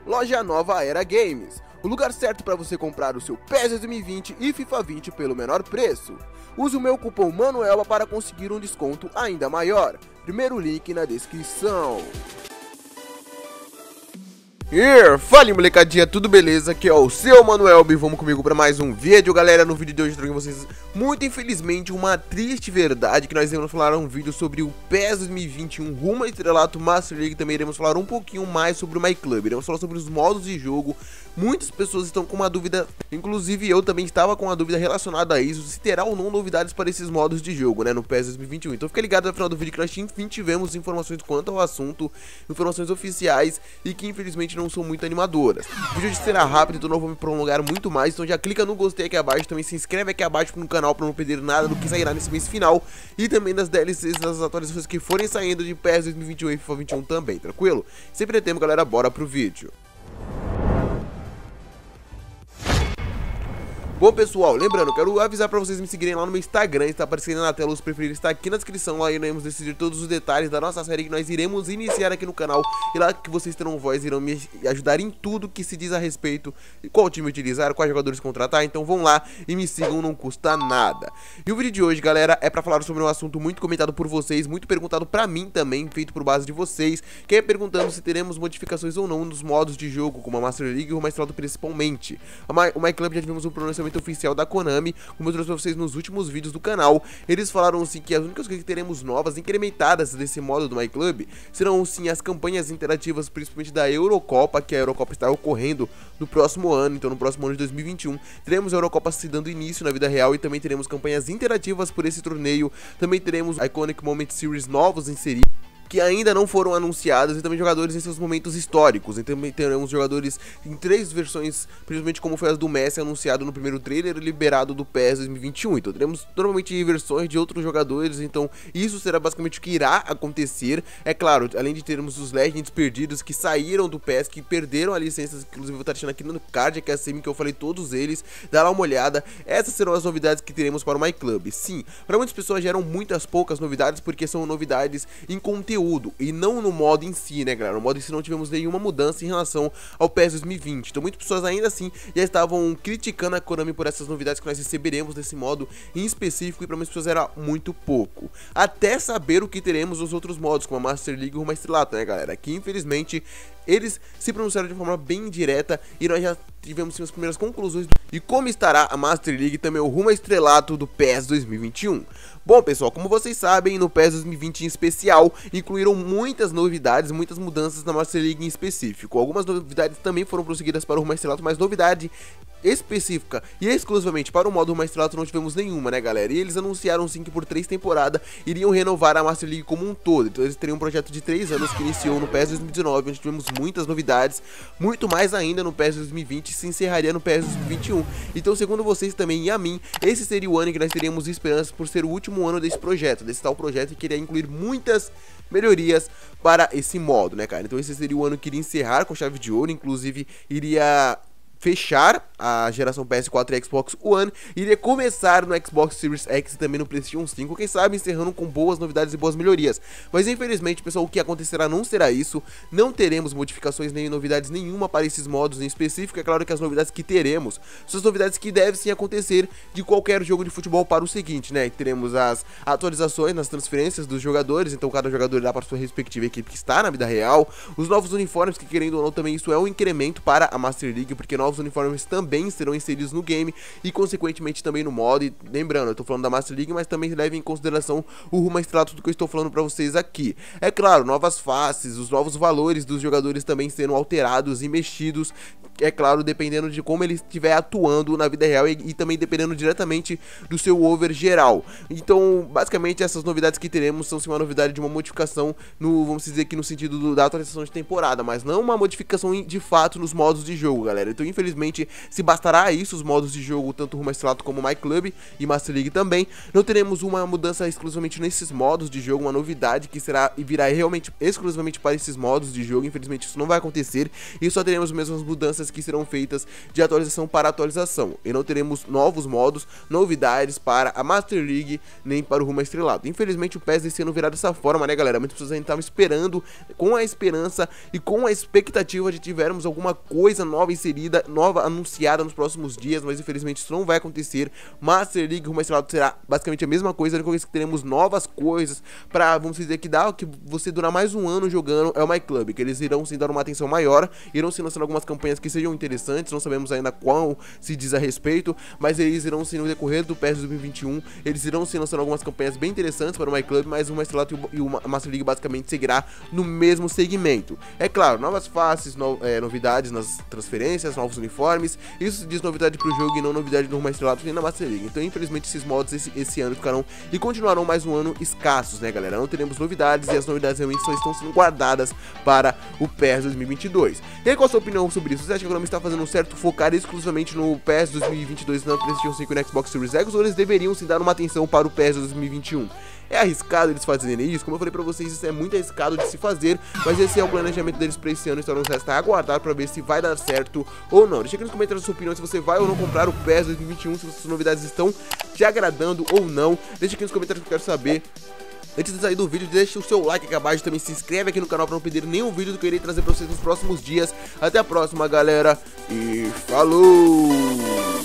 Loja Nova Era Games, o lugar certo para você comprar o seu PES 2020 e FIFA 20 pelo menor preço. Use o meu cupom MANUELA para conseguir um desconto ainda maior. Primeiro link na descrição. Fala molecadinha, tudo beleza? Aqui é o seu Manuel e vamos comigo para mais um vídeo, galera. No vídeo de hoje eu trago vocês, muito infelizmente, uma triste verdade, que nós iremos falar um vídeo sobre o PES 2021 rumo ao estrelato Master League. Também iremos falar um pouquinho mais sobre o MyClub, iremos falar sobre os modos de jogo. Muitas pessoas estão com uma dúvida, inclusive eu também estava com uma dúvida relacionada a isso, se terá ou não novidades para esses modos de jogo, né, no PES 2021. Então fica ligado no final do vídeo que nós enfim tivemos informações quanto ao assunto, informações oficiais e que infelizmente não são muito animadoras. O vídeo hoje será rápido, então não vou me prolongar muito mais, então já clica no gostei aqui abaixo, também se inscreve aqui abaixo no canal para não perder nada do que sairá nesse mês final e também das DLCs, das atualizações que forem saindo de PES 2021 e FIFA 21 também, tranquilo? Sem perder tempo, galera, bora pro vídeo. Bom pessoal, lembrando, quero avisar para vocês me seguirem lá no meu Instagram, está aparecendo na tela, os preferidos está aqui na descrição, lá iremos decidir todos os detalhes da nossa série que nós iremos iniciar aqui no canal, e lá que vocês terão voz, irão me ajudar em tudo que se diz a respeito, qual time utilizar, quais jogadores contratar, então vão lá e me sigam, não custa nada. E o vídeo de hoje, galera, é para falar sobre um assunto muito comentado por vocês, muito perguntado para mim também, feito por base de vocês, que é perguntando se teremos modificações ou não nos modos de jogo, como a Master League e o MyClub principalmente. O MyClub já tivemos um pronunciamento oficial da Konami, como eu trouxe pra vocês nos últimos vídeos do canal. Eles falaram sim que as únicas coisas que teremos novas, incrementadas desse modo do MyClub, serão sim as campanhas interativas, principalmente da Eurocopa, que a Eurocopa está ocorrendo no próximo ano, então no próximo ano de 2021, teremos a Eurocopa se dando início na vida real e também teremos campanhas interativas por esse torneio, também teremos Iconic Moment Series novos inseridos, que ainda não foram anunciados, e também jogadores em seus momentos históricos. E também teremos jogadores em 3 versões, principalmente como foi a do Messi, anunciado no primeiro trailer liberado do PES 2021. Então teremos normalmente versões de outros jogadores, então isso será basicamente o que irá acontecer. É claro, além de termos os Legends perdidos que saíram do PES, que perderam a licença, inclusive eu vou estar deixando aqui no card, que é a sim que eu falei todos eles, dá lá uma olhada. Essas serão as novidades que teremos para o MyClub. Sim, para muitas pessoas geram muitas poucas novidades, porque são novidades em conteúdo e não no modo em si, né, galera? No modo em si não tivemos nenhuma mudança em relação ao PES 2020. Então muitas pessoas ainda assim já estavam criticando a Konami por essas novidades que nós receberemos desse modo em específico, e para muitas pessoas era muito pouco. Até saber o que teremos nos outros modos, como a Master League e o Rumo ao Estrelato, né, galera? Que infelizmente eles se pronunciaram de forma bem direta e nós já tivemos sim as primeiras conclusões e como estará a Master League e também o Rumo ao Estrelato do PES 2021. Bom pessoal, como vocês sabem, no PES 2020 em especial, incluíram muitas novidades, muitas mudanças na Master League em específico. Algumas novidades também foram prosseguidas para o Rumo ao Estrelato, mas novidade específica e exclusivamente para o modo Rumo ao Estrelato não tivemos nenhuma, né, galera? E eles anunciaram sim que por 3 temporadas iriam renovar a Master League como um todo. Então eles teriam um projeto de 3 anos que iniciou no PES 2019, onde tivemos muitas novidades, muito mais ainda no PES 2020 e se encerraria no PES 2021. Então, segundo vocês também e a mim, esse seria o ano em que nós teríamos esperanças por ser o último ano desse projeto, desse tal projeto que iria incluir muitas melhorias para esse modo, né, cara? Então esse seria o ano que iria encerrar com chave de ouro, inclusive iria fechar a geração PS4 e Xbox One, iria começar no Xbox Series X e também no PlayStation 5, quem sabe encerrando com boas novidades e boas melhorias. Mas infelizmente, pessoal, o que acontecerá não será isso, não teremos modificações nem novidades nenhuma para esses modos em específico. É claro que as novidades que teremos são as novidades que devem sim acontecer de qualquer jogo de futebol para o seguinte, né? Teremos as atualizações nas transferências dos jogadores, então cada jogador irá para sua respectiva equipe que está na vida real, os novos uniformes, que querendo ou não também isso é um incremento para a Master League, porque novos uniformes também serão inseridos no game e consequentemente também no modo. E lembrando, eu tô falando da Master League, mas também leve em consideração o Rumo ao Estrelato do que eu estou falando pra vocês aqui. É claro, novas faces, os novos valores dos jogadores também sendo alterados e mexidos, é claro, dependendo de como ele estiver atuando na vida real e também dependendo diretamente do seu over geral. Então, basicamente, essas novidades que teremos são sim uma novidade de uma modificação no, vamos dizer aqui, no sentido da atualização de temporada, mas não uma modificação de fato nos modos de jogo, galera. Então, infelizmente, se bastará isso, os modos de jogo, tanto Rumo ao Estrelato como My Club e Master League também. Não teremos uma mudança exclusivamente nesses modos de jogo, uma novidade que será e virá realmente exclusivamente para esses modos de jogo. Infelizmente isso não vai acontecer, e só teremos mesmo as mudanças que serão feitas de atualização para atualização, e não teremos novos modos, novidades para a Master League nem para o Rumo ao Estrelato. Infelizmente o PES desse ano virá dessa forma, né, galera? Muitas pessoas ainda estavam esperando, com a esperança e com a expectativa de tivermos alguma coisa nova inserida, nova anunciada nos próximos dias, mas infelizmente isso não vai acontecer. Master League, Rumo ao Estrelato será basicamente a mesma coisa, a única coisa que teremos novas coisas para, vamos dizer, que dá que você durar mais um ano jogando é o My Club, que eles irão sim dar uma atenção maior, irão sim lançando algumas campanhas que sejam interessantes, não sabemos ainda qual se diz a respeito, mas eles irão sim no decorrer do PES 2021, eles irão sim lançando algumas campanhas bem interessantes para o My Club, mas o Rumo ao Estrelato e o Master League basicamente seguirá no mesmo segmento. É claro, novas faces, novidades nas transferências, novos uniformes, isso diz novidade pro jogo e não novidade no Rumo ao Estrelato nem na Master League. Então infelizmente esses modos esse ano ficarão e continuarão mais um ano escassos, né, galera? Não teremos novidades, e as novidades realmente só estão sendo guardadas para o PES 2022. E aí, qual a sua opinião sobre isso? Você acha que a Konami está fazendo certo focar exclusivamente no PES 2022 na PlayStation 5 e no Xbox Series X, ou eles deveriam se dar uma atenção para o PES 2021? É arriscado eles fazerem isso? Como eu falei pra vocês, isso é muito arriscado de se fazer, mas esse é o planejamento deles pra esse ano, então nos resta aguardar pra ver se vai dar certo ou não. Deixa aqui nos comentários a sua opinião, se você vai ou não comprar o PES 2021, se essas novidades estão te agradando ou não. Deixa aqui nos comentários que eu quero saber. Antes de sair do vídeo, deixa o seu like aqui abaixo, também se inscreve aqui no canal pra não perder nenhum vídeo que eu irei trazer pra vocês nos próximos dias. Até a próxima, galera, e falou!